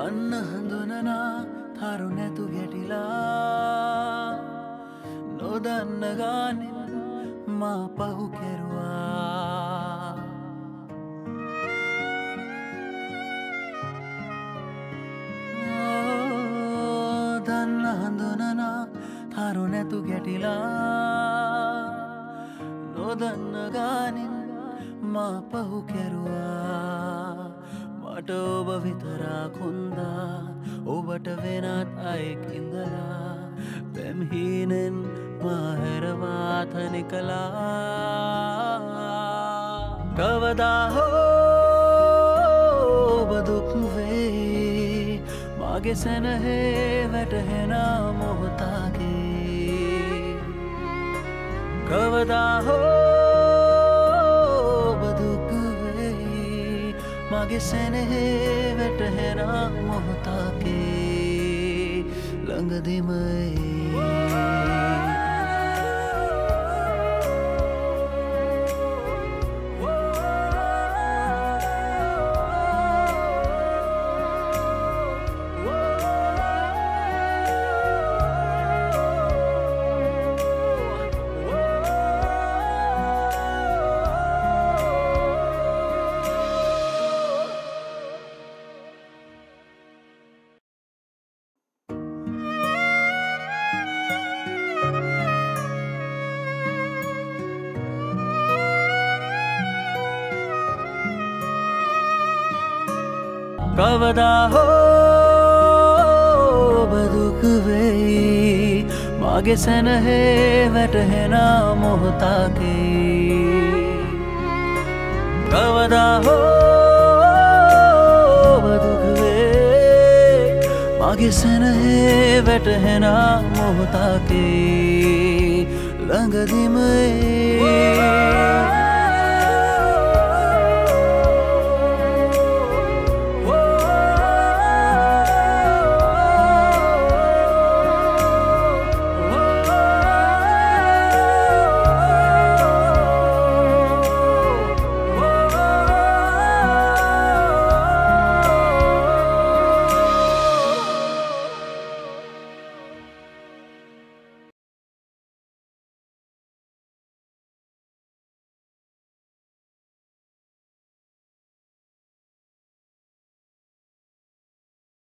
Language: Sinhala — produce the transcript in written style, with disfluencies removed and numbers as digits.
දන්න හඳුනනා තරු නැතු ගැටිලා නොදන්න ගානින් මා පහු කෙරුවා දන්න හඳුනනා තරු නැතු ගැටිලා නොදන්න ගානින් මා පහු කෙරුවා මට ඔබ විතරක් හොඳා ඔබට වෙනත් අයෙක් ඉඳලා පැම්හීනෙන් මා හැරවා තනිකලා කවදා හෝ ඔබ දුක් වේ මගේ සැනහේ වැටහෙන මොහොතකේ කවදා හෝ ඔබ දුක් වේ මගේ සැනහේ වැටහෙන මොහොතකේ ළඟදිමයි කවදා හෝ ඔබ දුක් වෙයි මගේ සැනහේ වැටහෙන මොහොතකේ කවදා හෝ ඔබ දුක් වෙයි මගේ සැනහේ වැටහෙන මොහොතකේ ළඟදිම